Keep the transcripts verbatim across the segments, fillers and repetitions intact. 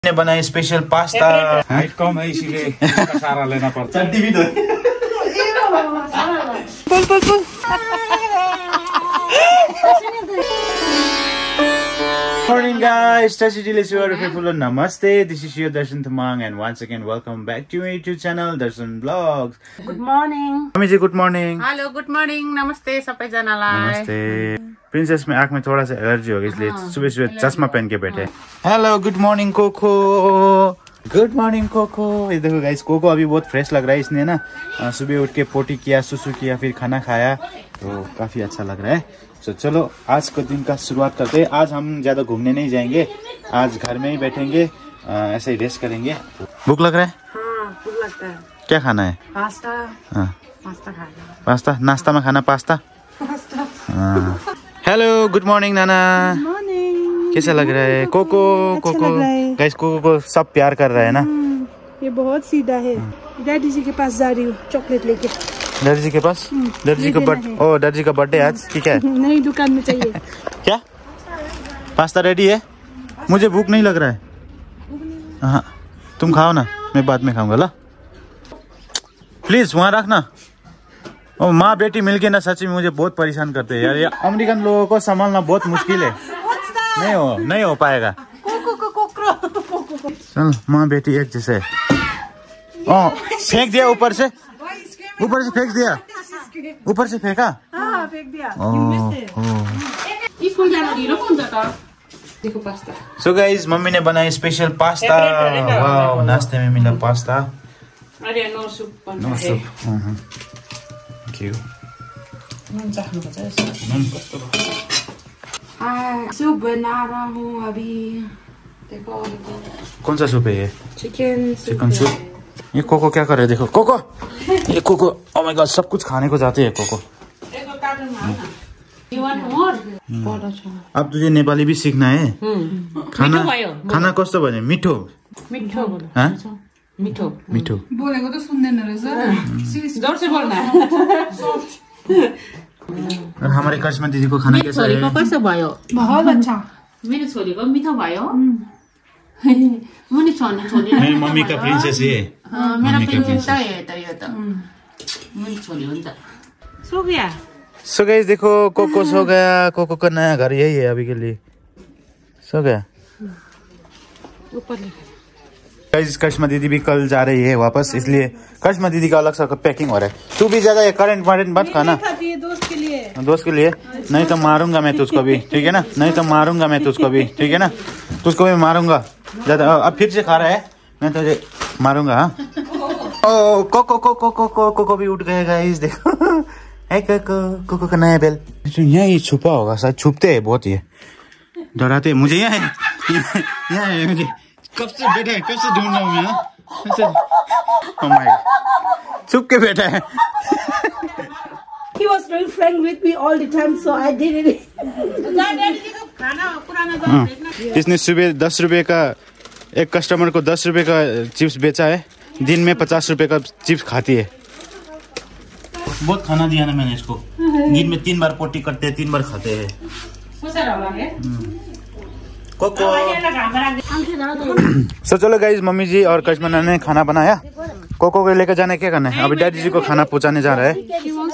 ने बनाई special pasta. Height कम है इसीलिए सारा लेना पड़ता है। टीवी दो। Pull pull pull. Morning guys, Tashi Delisi people, namaste. This is your Darshan Thamang and once again welcome back to my YouTube channel Darshan Vlogs. Good morning. Mummy ji good morning. Hello, good morning. नमस्ते सबैजनालाई. नमस्ते. Princess में आँख में थोड़ा सा allergy हो गई इसलिए सुबह सुबह चश्मा पहन के बैठे। Hello good morning Coco. Good morning Coco. ये देखो गाइस, कोको अभी बहुत फ्रेश लग रहा है। इसने ना सुबह उठ के पोटी किया, सुसु किया, फिर खाना खाया, तो काफी अच्छा लग रहा है। तो चलो आज को दिन का शुरुआत करते हैं। आज हम ज्यादा घूमने नहीं जाएंगे, आज घर में ही बैठेंगे, ऐसे ही रेस्ट करेंगे। भूख लग रहा है? हाँ, भूख लगता है। क्या खाना है? पास्ता। हाँ, पास्ता खाना। पास्ता नाश्ता में खाना पास्ता। पास्ता। हाँ। हेलो गुड मॉर्निंग नाना। मॉर्निंग। कैसा लग रहा है कोको? अच्छा कोको लग रहा है। गाइस, कोको को सब प्यार कर रहा है ना। ये बहुत सीधा है। डैडी जी के पास जा रही हूँ चॉकलेट लेके। डैडी जी के पास? डैडी जी का बर्थडे? ओ डैडी जी का बर्थडे आज ठीक है। नहीं, दुकान में चाहिए। क्या पास्ता रेडी है? मुझे भूख नहीं लग रहा है। हाँ तुम खाओ ना, मैं बाद में खाऊंगा। ला प्लीज वहाँ रखना। ओ माँ बेटी मिलके ना सच्ची में मुझे बहुत परेशान करते हैं यार। ये अमेरिकन लोगों को संभालना बहुत मुश्किल है। नहीं हो नहीं हो पाएगा। चल माँ बेटी एक जैसे। ओ फेंक दिया ऊपर से, ऊपर से फेंक दिया, ऊपर से फेंका। हाँ, फेंक दिया। देखो पास्ता। सो गाइस, मम्मी ने बनाई स्पेशल पास्ता। वाओ, नाश्ते में मिला पास्ता। अरे नो सूप। No soup. हम्म क्यों? नून चाखनु पर्छ यसो। नून कस्तो भयो? आ सूप बना रहा हूँ अभी। देखो कौन सा सूप है ये? Chicken chicken soup. ये कोको क्या कर रहे है? देखो कोको, ये कोको, ओह माय गॉड, सब कुछ खाने को जाते हैं कोको। अब तुझे नेपाली भी सीखना है। खाना खाना कस्तो भने? मिठो मिठो हाँ? मिठो मिठो बोलेको त सुन्दैन रहेछ। जोर से बोलना। और हमारे करिश्मा दीदी को खाना कैसा है? कस्तो भयो? बहुत अच्छा। मेरो छोरीको मिठो भयो। मुनि छोरी छोरी मेरी मम्मी का प्रिंसेस है। मेरा प्रिंसेस त है त यो त। मुनि छोरी हो नि त। सो गया। सो गाइस देखो, कोको सो गया। कोको का नया घर यही है अभी के लिए। सो गया। ऊपर गाइस करिश्मा दीदी भी कल जा रही है वापस, इसलिए करिश्मा दीदी का अलग सा पैकिंग हो रहा है। तू भी ज्यादा ये करंट वरेंट मत खाना। दोस्त के लिए। दोस्त के लिए नहीं तो मारूंगा मैं तुझको भी, ठीक है ना? नहीं तो मारूंगा मैं तुझको भी, ठीक है ना? तुझको भी मारूंगा ज्यादा। अब फिर से खा रहा है, मैं तुझे मारूंगा। हाँ ओ कोको कोको कोको कोको भी उठ गए गाइस, देखो। है कोको, कोको का नया बेल। यहाँ ही छुपा होगा शायद, छुपते है बहुत, ये डराते मुझे। यहाँ है, यहाँ है मुझे। कब से बैठा है, कब से ढूंढ रहा हूँ मैं। oh my God, छुप के बैठा है। He was very frank with me all the time, so I did it. इसने सुबह दस रुपए का, एक कस्टमर को दस रुपए का चिप्स बेचा है। दिन में पचास रुपए का चिप्स खाती है। बहुत खाना दिया ना मैंने इसको। दिन में तीन बार पोटी करते हैं, तीन बार खाते हैं। कोको। सो चलो गाइस, मम्मी जी और करिश्मा ने खाना बनाया। कोको को लेकर जाने क्या करना है? अभी डैडी जी को खाना पहुंचाने जा रहा है।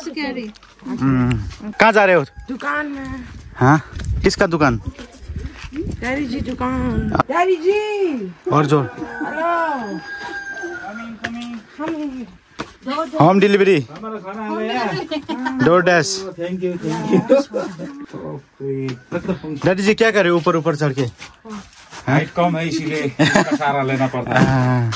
कहाँ जा रहे हो? दुकान में। हाँ, किसका दुकान? डैडी जी दुकान। डैडी जी। और जो hello. Home delivery, DoorDash. Thank you thank you. Daddy ji क्या करे ऊपर ऊपर चढ़ के? हाइट कम है इसीलिए सारा लेना पड़ता है।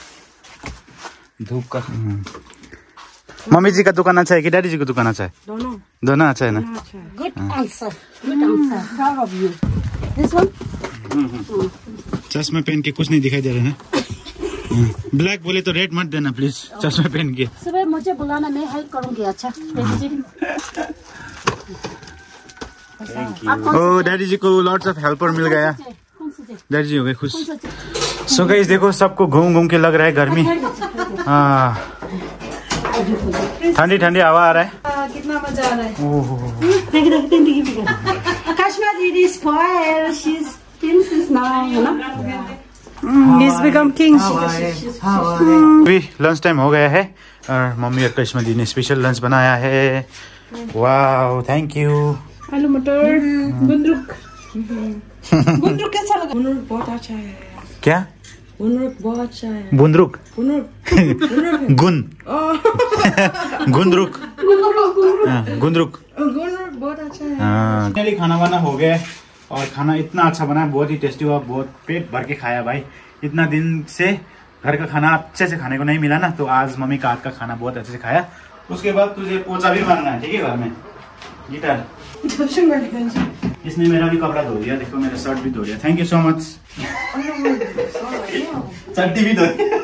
धूप का। मम्मी जी का दुकान अच्छा है कि डैडी जी का दुकान अच्छा है? दोनों दोनों अच्छा है ना? Good answer. Good answer. Proud of you. This one? चश्मा पहन के कुछ नहीं दिखाई दे रहा है ना? ब्लैक बोले तो रेड मत देना प्लीज, चश्मा पहन के। सुबह मुझे बुलाना, मैं हेल्प करूंगी। अच्छा ओ डैडी जी को लॉट्स ऑफ हेल्पर मिल गया। डैडी जी हो गए खुश। सो गाइस देखो, सबको घूम घूम के लग रहा है गर्मी। हाँ, ठंडी ठंडी हवा आ रहा है। कितना मजा आ रहा है। Oh Kashma did is spoiled. She's princess now, you know. He's become king. अभी लंच टाइम हो गया है और मम्मी और करिश्मा दी ने स्पेशल लंच बनाया है। Wow, thank you. आलू मटर, गुंदरुक। गुंदरुक कैसा लगा? गुनरुक बहुत अच्छा है। क्या? गुनरुक बहुत अच्छा है। बुंदरुक गुनरुक गुन गुंदरुक हाँ, गुंदरुक गुनरुक बहुत अच्छा है। हाँ, खाना वाना हो गया और खाना इतना अच्छा बना, बहुत ही टेस्टी हुआ, बहुत पेट भर के खाया भाई। इतना दिन से घर का खाना अच्छे से खाने को नहीं मिला ना, तो आज मम्मी का हाथ का खाना बहुत अच्छे से खाया। उसके बाद तुझे पोछा भी मारना है, ठीक है? घर में गिटार इसने मेरा भी कपड़ा धो दिया, देखो मेरा शर्ट भी धो दिया। Thank you so much. चट्टी भी धो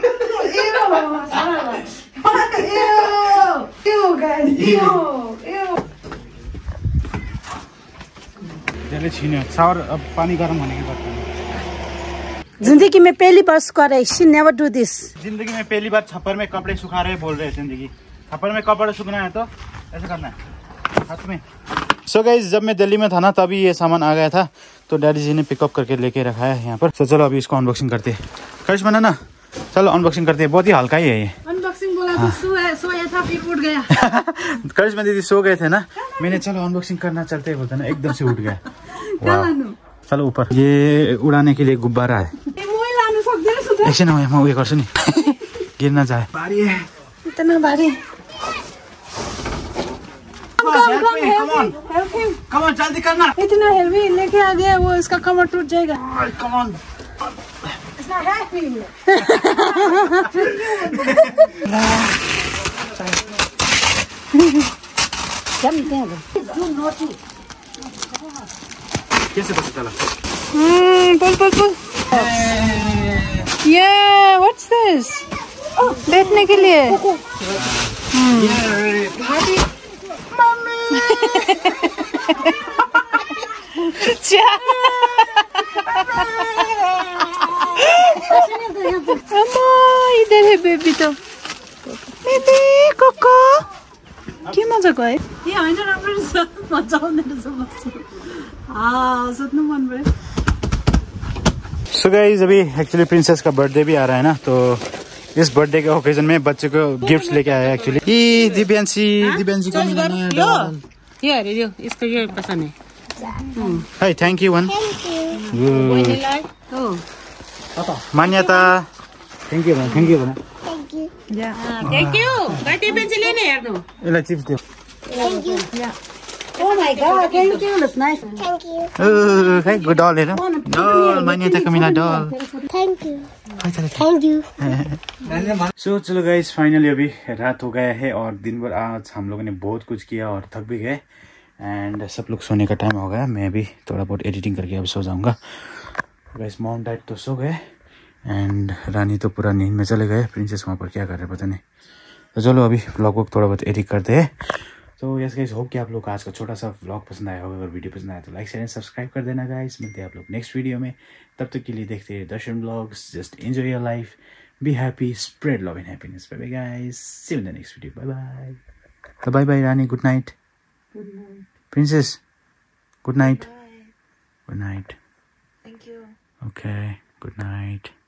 चले छीने शावर, अब पानी गर्म होने के बाद। जिंदगी में पहली बार सुखा रहे, she never do this. जिंदगी में पहली बार छप्पर में कपड़े सुखा रहे बोल रहे हैं। जिंदगी छप्पर में कपड़े सुखना है तो ऐसे करना है हाथ में। सो so गाइस, जब मैं दिल्ली में था ना तभी ये सामान आ गया था, तो डैडी जी ने पिकअप करके लेके रखा है यहाँ पर। तो चलो अभी इसको अनबॉक्सिंग करते हैं। करिश्मा ना ना चलो अनबॉक्सिंग करते हैं, बहुत ही हल्का ही है ये। अनबॉक्सिंग बोला तो सोया सोया था, फिर उठ गया। करिश्मा दीदी सो गए थे ना, मैंने चलो अनबॉक्सिंग करना चलते बोलते ना, एकदम से उठ गया। चलो ऊपर, ये उड़ाने के लिए गुब्बारा है। एकछिन म उयो गर्छु नि, गिर्न जाए। भारी है, इतना भारी। कमन जल्दी करना। इतना हेवी लेके आ गया वो, इसका कमर टूट जाएगा। कमन कैसे पता चला? हम्म पुल पुल पुल। ये व्हाट्स दिस? बैठने के लिए। इधर है बेबी, तो बेबी कोको के मजाको है ये होइन, राम्रो रहेछ, मजा आउँदो रहेछ बस्नु। सुत्नु मन भयो। सो गाइस, अभी एक्चुअली प्रिंसेस का बर्थडे भी आ रहा है ना, तो इस बर्थडे के ओकेजन में बच्चे को गिफ्ट्स लेके आया है एक्चुअली। ये दिव्यांशी दिव्यांशी को मिला नया डॉल। ये अरे यो इसको ये पसंद है। Hi, thank you one. Manyata, thank you thank you बना। Thank you. गाडी पेन्सिल लेने हेर्नु। यसलाई चिप्स दियो। Thank you. Oh my god, thank you. That's nice. Thank you. Oh, खै गो डल हेर। डल मान्यताको मिला डल। Thank you. Thank you. सो चलो गाइस, फाइनली अभी रात हो गया है और दिन भर आज हम लोगों ने बहुत कुछ किया और थक भी गए एंड सब लोग सोने का टाइम हो गया। मैं भी थोड़ा बहुत एडिटिंग करके अब सो जाऊंगा। गाइस, मॉम डैड तो सो गए एंड रानी तो पूरा नींद में चले गए। प्रिंसेस वहाँ पर क्या कर रहे पता नहीं। तो चलो अभी व्लॉग को थोड़ा बहुत एडिट करते हैं। तो यस गाइस, होप कि आप लोग का आज का छोटा सा व्लॉग पसंद आया होगा। अगर वीडियो पसंद आया तो लाइक शेयर एंड सब्सक्राइब कर देना गाइस। मिलते हैं आप लोग नेक्स्ट वीडियो में, तब तक के लिए देखते हैं Darshan vlogs. Just enjoy your life, be happy, spread love and happiness. Bye bye guys, see you in the next video. Bye bye. तो bye bye Rani, good night. Good night princess, good night. Good night. Thank you. Okay, good night.